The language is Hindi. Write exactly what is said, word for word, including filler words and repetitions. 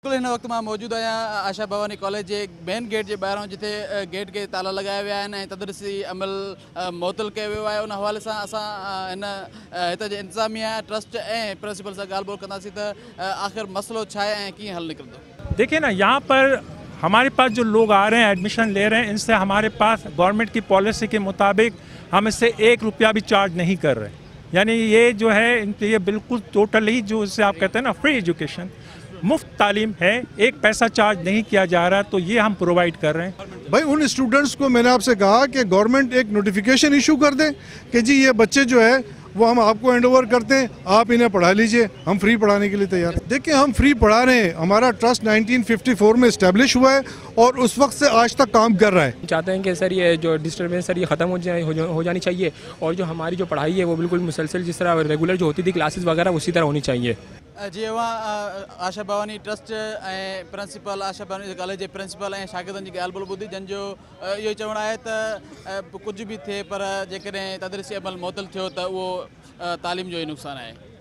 बिल्कुल इन वक्त मां मौजूद आहियां आशा भवानी कॉलेज जे मेन गेट जे ॿाहिरां, जिथे गेट के ताला लगाया विया आहिनि ऐं तदरीसी अमल मुअतल कयो वियो आहे। उन हवाले सां असां हिन हिते जे इंतज़ामिया ट्रस्ट ऐं प्रिंसिपल सां ॻाल्हि ॿोल कंदासीं त आख़िर मसइलो छा आहे ऐं कीअं हल निकिरंदो। देखिए ना, यहाँ पर हमारे पास जो लोग आ रहे हैं, एडमिशन ले रहे हैं, इनसे हमारे पास गवर्नमेंट की पॉलिसी के मुताबिक हम इससे एक रुपया भी चार्ज नहीं कर रहे। यानी ये जो है ये बिल्कुल टोटली जो इससे आप कहते हैं ना फ्री एजुकेशन, मुफ्त तालीम है, एक पैसा चार्ज नहीं किया जा रहा, तो ये हम प्रोवाइड कर रहे हैं। भाई उन स्टूडेंट्स को मैंने आपसे कहा कि गवर्नमेंट एक नोटिफिकेशन इशू कर दे कि जी ये बच्चे जो है वो हम आपको हैंड ओवर करते हैं, आप इन्हें पढ़ा लीजिए, हम फ्री पढ़ाने के लिए तैयार हैं। देखिए हम फ्री पढ़ा रहे हैं, हमारा ट्रस्ट नाइनटीन फिफ्टी फोर में इस्टेब्लिश हुआ है और उस वक्त से आज तक काम कर रहा है। चाहते हैं कि सर ये जो डिस्टर्बेंस सर ये ख़त्म हो जाए हो, हो जानी चाहिए, और जो हमारी जो पढ़ाई है वो बिल्कुल मुसलसल जिस तरह रेगुलर जो होती थी क्लासेस वगैरह उसी तरह होनी चाहिए। जी वहाँ आशा भवानी ट्रस्ट ऐं प्रिंसिपल आशा भवानी कॉलेज जे प्रिंसिपल ऐं शागिर्दनि जी ॻाल्हि ॿोल ॿुधी, जंहिंजो इहो ई चवणु आहे त कुझु बि थिए पर जेकॾहिं तदरीसी अमल मुअतल थियो त उहो तालीम जो ई नुक़सानु आहे।